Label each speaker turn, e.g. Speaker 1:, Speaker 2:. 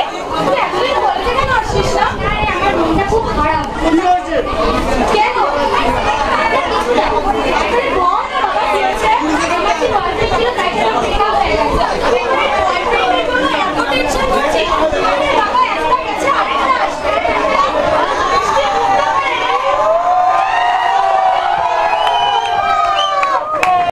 Speaker 1: তুই এতদিন কলেজে কেন আসছিস না? আরে আমার মনটা খুব খারাপ। কি হয়েছে? কেন? আরে বল।